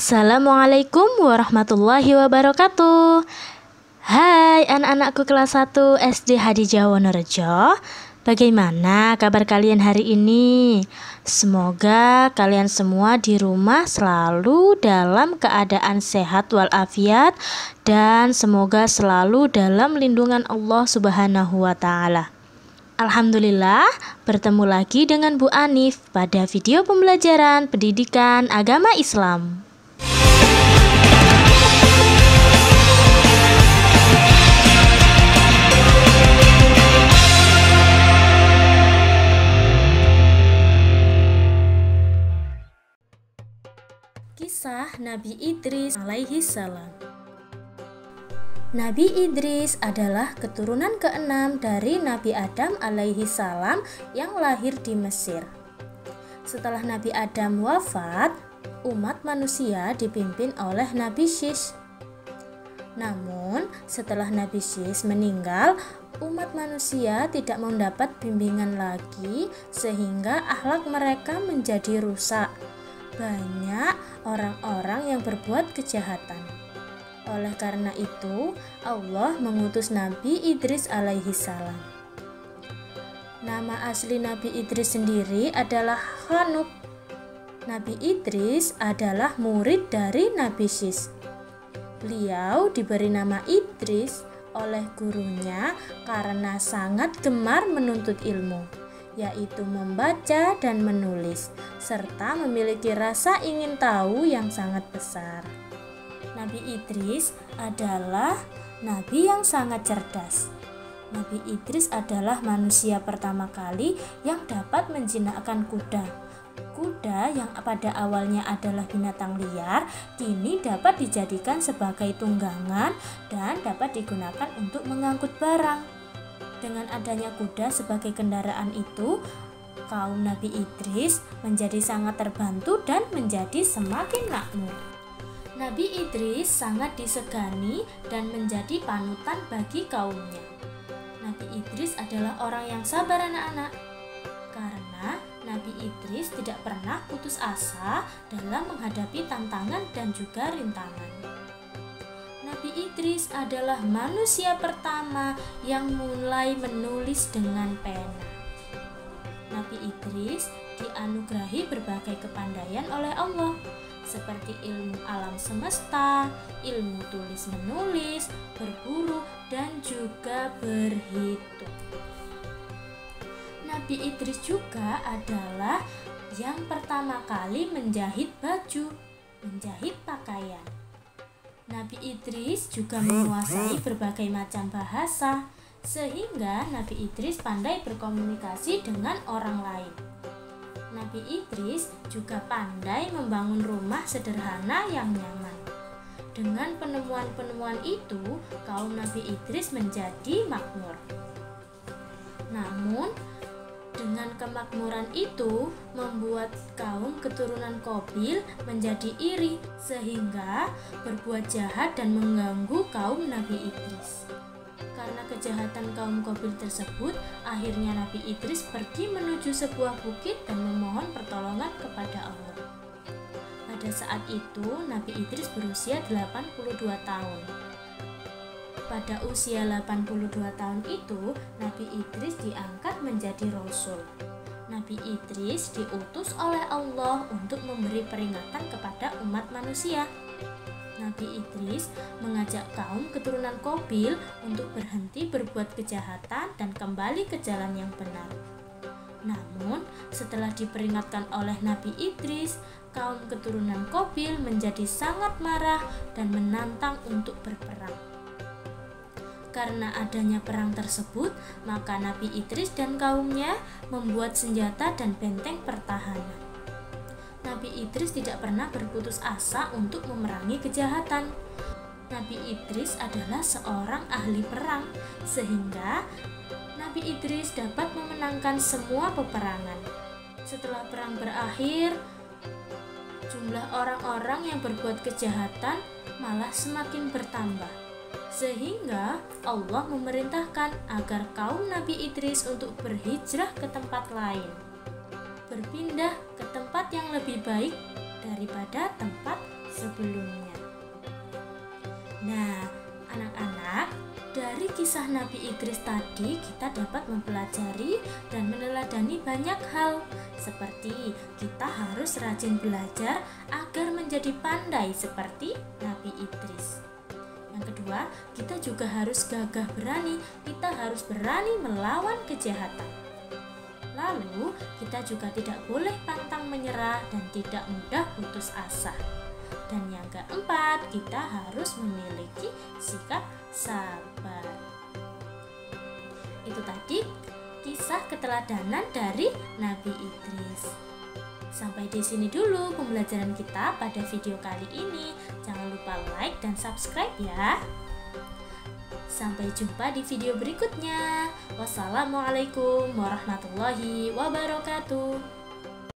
Assalamualaikum warahmatullahi wabarakatuh. Hai anak-anakku kelas 1 SD Hadijah Wonorejo. Bagaimana kabar kalian hari ini? Semoga kalian semua di rumah selalu dalam keadaan sehat walafiat dan semoga selalu dalam lindungan Allah Subhanahu wa Ta'ala. Alhamdulillah, bertemu lagi dengan Bu Anif pada video pembelajaran pendidikan agama Islam. Kisah Nabi Idris alaihi salam. Nabi Idris adalah keturunan ke-6 dari Nabi Adam alaihi salam yang lahir di Mesir. Setelah Nabi Adam wafat, umat manusia dipimpin oleh Nabi Syis. Namun, setelah Nabi Syis meninggal, umat manusia tidak mendapat bimbingan lagi sehingga akhlak mereka menjadi rusak. Banyak orang-orang yang berbuat kejahatan. Oleh karena itu, Allah mengutus Nabi Idris alaihi salam. Nama asli Nabi Idris sendiri adalah Hanuk. Nabi Idris adalah murid dari Nabi Syis. Beliau diberi nama Idris oleh gurunya karena sangat gemar menuntut ilmu, yaitu membaca dan menulis, serta memiliki rasa ingin tahu yang sangat besar. Nabi Idris adalah nabi yang sangat cerdas. Nabi Idris adalah manusia pertama kali yang dapat menjinakkan kuda. Kuda yang pada awalnya adalah binatang liar, kini dapat dijadikan sebagai tunggangan dan dapat digunakan untuk mengangkut barang. Dengan adanya kuda sebagai kendaraan itu, kaum Nabi Idris menjadi sangat terbantu dan menjadi semakin makmur. Nabi Idris sangat disegani dan menjadi panutan bagi kaumnya. Nabi Idris adalah orang yang sabar anak-anak, karena Nabi Idris tidak pernah putus asa dalam menghadapi tantangan dan juga rintangan. Nabi Idris adalah manusia pertama yang mulai menulis dengan pena. Nabi Idris dianugerahi berbagai kepandaian oleh Allah, seperti ilmu alam semesta, ilmu tulis-menulis, berburu, dan juga berhitung. Nabi Idris juga adalah yang pertama kali menjahit baju, menjahit pakaian. Nabi Idris juga menguasai berbagai macam bahasa, sehingga Nabi Idris pandai berkomunikasi dengan orang lain. Nabi Idris juga pandai membangun rumah sederhana yang nyaman. Dengan penemuan-penemuan itu, kaum Nabi Idris menjadi makmur. Namun, dengan kemakmuran itu membuat kaum keturunan Qabil menjadi iri, sehingga berbuat jahat dan mengganggu kaum Nabi Idris. Karena kejahatan kaum Qabil tersebut, akhirnya Nabi Idris pergi menuju sebuah bukit dan memohon pertolongan kepada Allah. Pada saat itu, Nabi Idris berusia 82 tahun. Pada usia 82 tahun itu, Nabi Idris diangkat menjadi Rasul. Nabi Idris diutus oleh Allah untuk memberi peringatan kepada umat manusia. Nabi Idris mengajak kaum keturunan Qabil untuk berhenti berbuat kejahatan dan kembali ke jalan yang benar. Namun, setelah diperingatkan oleh Nabi Idris, kaum keturunan Qabil menjadi sangat marah dan menantang untuk berperang. Karena adanya perang tersebut, maka Nabi Idris dan kaumnya membuat senjata dan benteng pertahanan. Nabi Idris tidak pernah berputus asa untuk memerangi kejahatan. Nabi Idris adalah seorang ahli perang, sehingga Nabi Idris dapat memenangkan semua peperangan. Setelah perang berakhir, jumlah orang-orang yang berbuat kejahatan malah semakin bertambah, sehingga Allah memerintahkan agar kaum Nabi Idris untuk berhijrah ke tempat lain, berpindah ke tempat yang lebih baik daripada tempat sebelumnya. sebelumnya. Nah, anak-anak, dari kisah Nabi Idris tadi kita dapat mempelajari dan meneladani banyak hal, seperti kita harus rajin belajar agar menjadi pandai seperti Nabi Idris. Yang kedua, kita juga harus gagah berani, kita harus berani melawan kejahatan. Lalu, kita juga tidak boleh pantang menyerah dan tidak mudah putus asa. Dan yang keempat, kita harus memiliki sikap sabar. Itu tadi kisah keteladanan dari Nabi Idris. Sampai di sini dulu pembelajaran kita pada video kali ini. Jangan lupa like dan subscribe ya. Sampai jumpa di video berikutnya. Wassalamualaikum warahmatullahi wabarakatuh.